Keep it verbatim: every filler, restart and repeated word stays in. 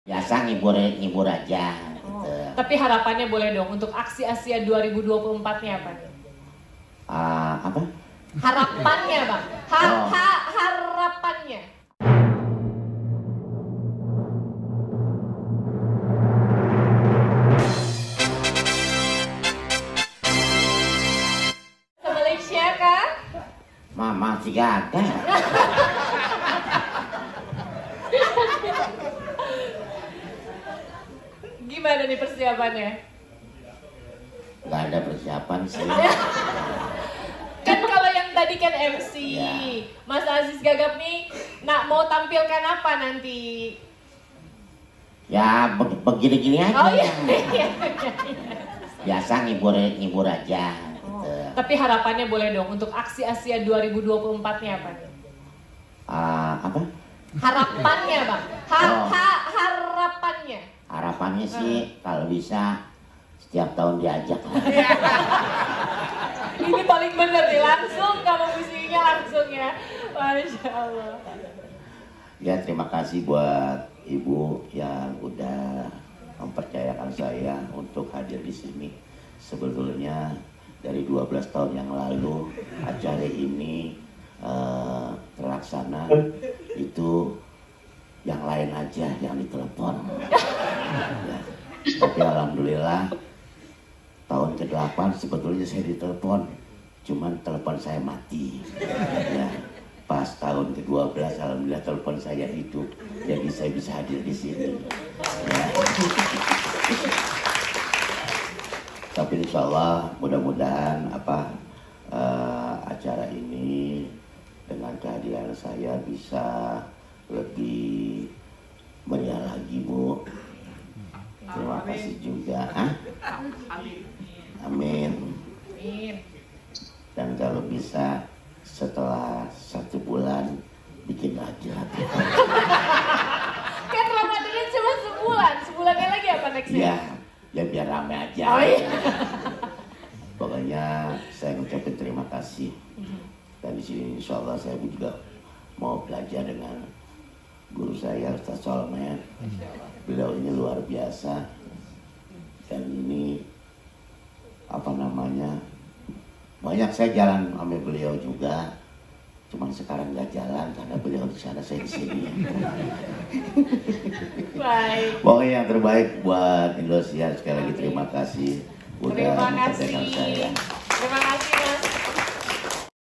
Biasa ngibur ngibur aja gitu. Oh, tapi harapannya boleh dong untuk aksi Asia dua ribu dua puluh empat-nya apa nih? Uh, apa? Harapannya Bang. Ha, oh. ha, harapannya. Ke Malaysia kah? Mama sih gak ada. Gimana nih persiapannya? Gak ada persiapan sih. Kan kalau yang tadi kan M C, ya. Mas Aziz Gagap nih nak mau tampilkan apa nanti? Ya begini-gini aja. Oh iya. Biasa ngibur ngibur aja gitu. Oh, tapi harapannya boleh dong untuk aksi Asia dua ribu dua puluh empat-nya apa nih? Uh, apa? Harapannya Bang. Ha, oh. ha, harapannya. Harapannya sih uh. kalau bisa setiap tahun diajak. Ini paling bener nih, langsung kamu visinya langsung ya. Masya Allah. Ya terima kasih buat Ibu yang udah mempercayakan saya untuk hadir di sini. Sebetulnya dari dua belas tahun yang lalu acara ini uh, terlaksana itu yang lain aja yang ditelepon. Ya. Tapi alhamdulillah tahun ke delapan sebetulnya saya ditelepon, cuman telepon saya mati. Ya. Pas tahun ke dua belas alhamdulillah telepon saya hidup, jadi saya bisa hadir di sini. Ya. Tapi insya Allah mudah-mudahan apa uh, acara ini dengan kehadiran saya bisa lebih meriah lagi, Bu. Terima kasih juga. Hah? Amin. Amin. Dan kalau bisa setelah satu bulan bikin lagi lagi. Kan Ramadannya cuma sebulan, sebulannya lagi apa nextnya? Ya, ya biar rame aja. Oh, iya. Pokoknya saya ngucapin terima kasih. Dan di sini insya Allah saya juga mau belajar dengan guru saya Ustaz Solmen. Beliau ini luar biasa. Dan ini apa namanya, banyak saya jalan sama beliau juga. Cuman sekarang nggak jalan karena beliau di sana, saya di sini. Baik. Pokoknya yang terbaik buat Indosiar. Sekali lagi terima kasih udah Terima mempercayakan kasih. saya. Terima kasih.